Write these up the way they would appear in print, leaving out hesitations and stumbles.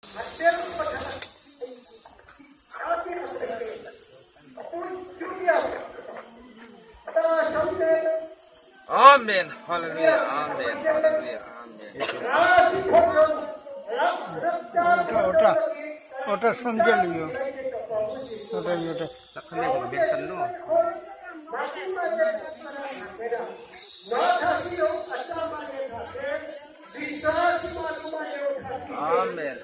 Amen. Hallelujah. Amen. Hallelujah. Amen. Otra samjha liyo. Otra. Takne ko bitan no. Amen.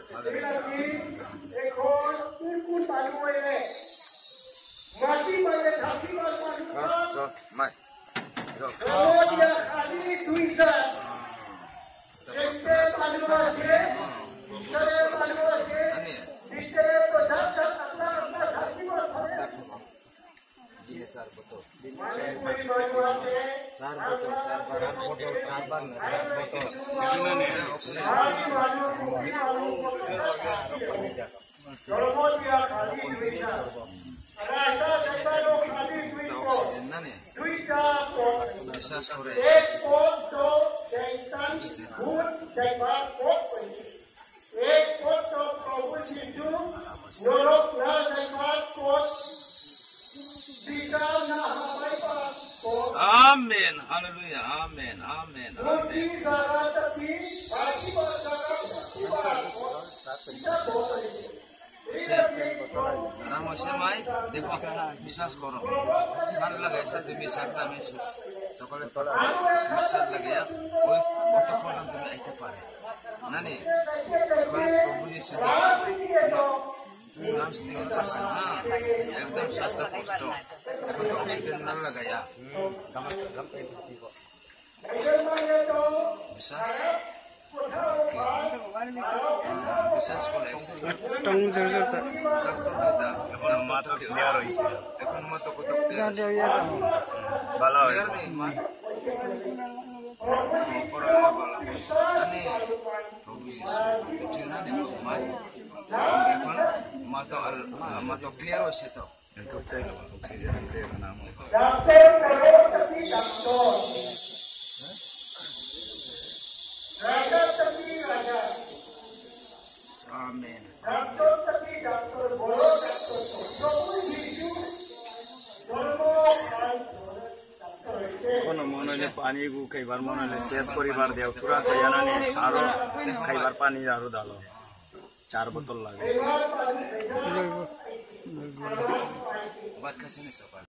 Oxygen na ne. বিশ্বাস করে Amen. Hallelujah. Amen. Amen. Amen. Ramo semai देखो विश्वास करो साल लगे साथी में साथ में सकले विश्वास लगे कोई কত পর্যন্ত তুমি আইতে পারে না নে কোন প্রভু যিশু নাম দিকে দর্শন না একদম শাস্ত্র কষ্ট এখন তো অক্সিজেন না লাগায়া বিশ্বাস বিশ্বাস করে Tong jor ta. এখন মাথা ক্লিয়ার হইছে এখন মত কত ক্লিয়ার ভালো হইছে পড়ালা ভালো মানে প্রভু যিশু চিনা নে মাই এখন মাথা ক্লিয়ার হইছে তো অক্সিজেন দিয়ে নাম Amen. Kono monole pani gu kaibar monole ses koribar deu pura kayana ne aro kaibar pani aro dalo 4 botol lage Baat kasi ni sopan